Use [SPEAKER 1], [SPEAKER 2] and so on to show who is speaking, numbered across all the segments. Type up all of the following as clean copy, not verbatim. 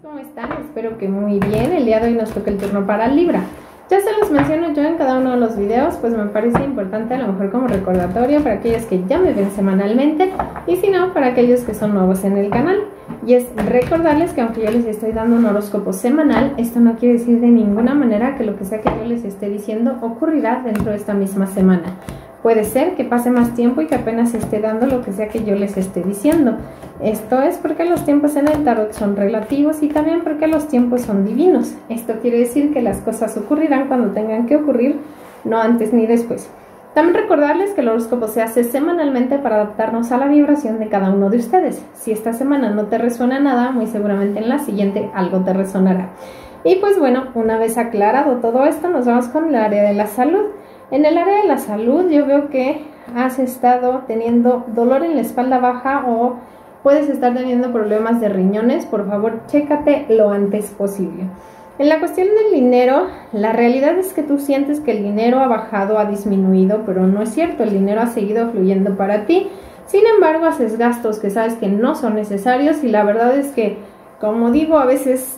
[SPEAKER 1] ¿Cómo están? Espero que muy bien. El día de hoy nos toca el turno para Libra. Ya se los menciono yo en cada uno de los videos, pues me parece importante, a lo mejor como recordatorio para aquellos que ya me ven semanalmente y si no, para aquellos que son nuevos en el canal. Y es recordarles que aunque yo les estoy dando un horóscopo semanal, esto no quiere decir de ninguna manera que lo que sea que yo les esté diciendo ocurrirá dentro de esta misma semana. Puede ser que pase más tiempo y que apenas esté dando lo que sea que yo les esté diciendo. Esto es porque los tiempos en el tarot son relativos y también porque los tiempos son divinos. Esto quiere decir que las cosas ocurrirán cuando tengan que ocurrir, no antes ni después. También recordarles que el horóscopo se hace semanalmente para adaptarnos a la vibración de cada uno de ustedes. Si esta semana no te resuena nada, muy seguramente en la siguiente algo te resonará. Y pues bueno, una vez aclarado todo esto, nos vamos con el área de la salud. En el área de la salud yo veo que has estado teniendo dolor en la espalda baja o puedes estar teniendo problemas de riñones. Por favor, chécate lo antes posible. En la cuestión del dinero, la realidad es que tú sientes que el dinero ha bajado, ha disminuido, pero no es cierto, el dinero ha seguido fluyendo para ti. Sin embargo, haces gastos que sabes que no son necesarios y la verdad es que, como digo, a veces,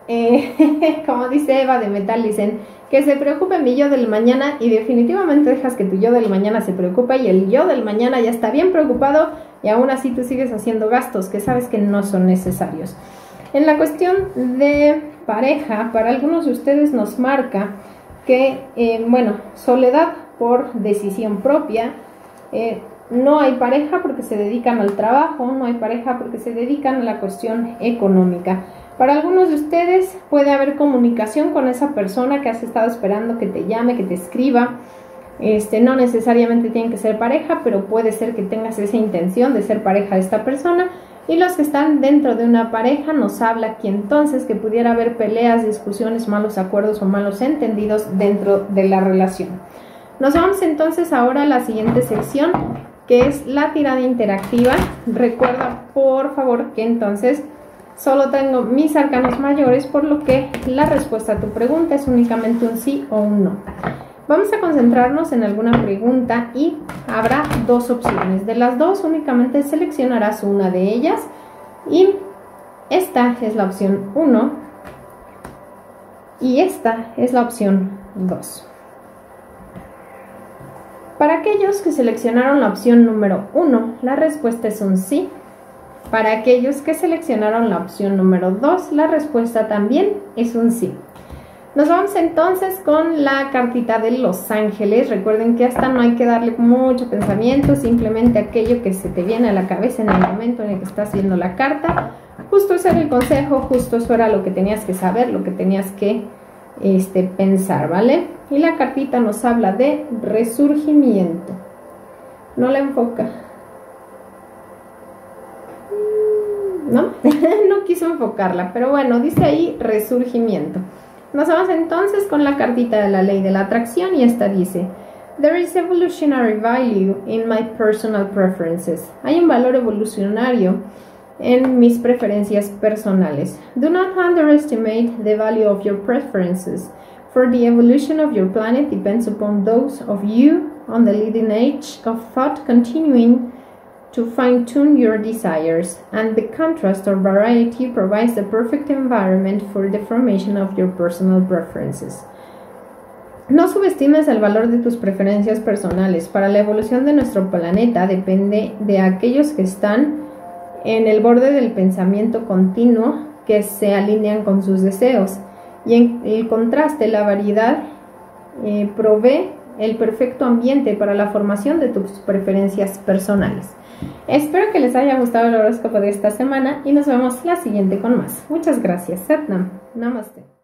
[SPEAKER 1] como dice Eva de Metal, dicen que se preocupe mi yo del mañana y definitivamente dejas que tu yo del mañana se preocupe y el yo del mañana ya está bien preocupado y aún así tú sigues haciendo gastos que sabes que no son necesarios. En la cuestión de pareja, para algunos de ustedes nos marca que, bueno, soledad por decisión propia, no hay pareja porque se dedican al trabajo, no hay pareja porque se dedican a la cuestión económica. Para algunos de ustedes puede haber comunicación con esa persona que has estado esperando que te llame, que te escriba. No necesariamente tienen que ser pareja, pero puede ser que tengas esa intención de ser pareja de esta persona. Y los que están dentro de una pareja nos habla aquí entonces que pudiera haber peleas, discusiones, malos acuerdos o malos entendidos dentro de la relación. Nos vamos entonces ahora a la siguiente sección, que es la tirada interactiva. Recuerda por favor que entonces solo tengo mis arcanos mayores, por lo que la respuesta a tu pregunta es únicamente un sí o un no. Vamos a concentrarnos en alguna pregunta y habrá dos opciones. De las dos únicamente seleccionarás una de ellas y esta es la opción 1 y esta es la opción 2. Para aquellos que seleccionaron la opción número 1, la respuesta es un sí. Para aquellos que seleccionaron la opción número 2, la respuesta también es un sí. Nos vamos entonces con la cartita de los ángeles. Recuerden que hasta no hay que darle mucho pensamiento, simplemente aquello que se te viene a la cabeza en el momento en el que estás viendo la carta. Justo ese era el consejo, justo eso era lo que tenías que saber, lo que tenías que pensar, ¿vale? Y la cartita nos habla de resurgimiento. No la enfoca. ¿No? No quiso enfocarla, pero bueno, dice ahí resurgimiento. Nos vamos entonces con la cartita de la ley de la atracción y esta dice: There is evolutionary value in my personal preferences. Hay un valor evolucionario en mis preferencias personales. Do not underestimate the value of your preferences, for the evolution of your planet depends upon those of you on the leading edge of thought continuing to fine-tune your desires, and the contrast or variety provides the perfect environment for the formation of your personal preferences. No subestimes el valor de tus preferencias personales. Para la evolución de nuestro planeta depende de aquellos que están en el borde del pensamiento continuo, que se alinean con sus deseos. Y en el contraste, la variedad provee el perfecto ambiente para la formación de tus preferencias personales. Espero que les haya gustado el horóscopo de esta semana y nos vemos la siguiente con más. Muchas gracias. Sat Nam. Namaste.